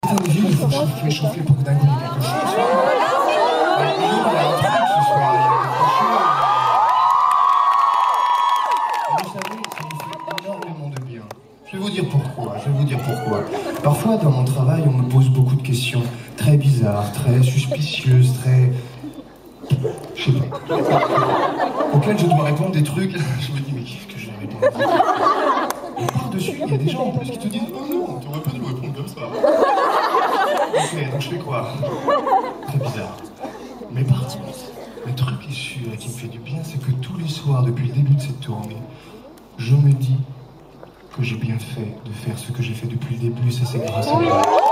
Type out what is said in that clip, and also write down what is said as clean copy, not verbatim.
Putain de ville, il faut chauffer pour que d'un coup il y ait quelque chose. Il y a un truc ce soir, il y a quelque chose. Et vous savez, ça me fait énormément de bien. Je vais vous dire pourquoi. Parfois, dans mon travail, on me pose beaucoup de questions très bizarres, très suspicieuses, très... je sais pas. Auxquelles je dois répondre des trucs. Je me dis, mais qu'est-ce que je vais répondre? Et par-dessus, il y a des gens en plus qui te disent, oh non, t'aurais pas dû me répondre comme ça. Ok, donc je fais quoi? Très bizarre. Mais par contre, le truc qui est sûr et qui me fait du bien, c'est que tous les soirs, depuis le début de cette tournée, je me dis que j'ai bien fait de faire ce que j'ai fait depuis le début, et ça c'est grâce à vous.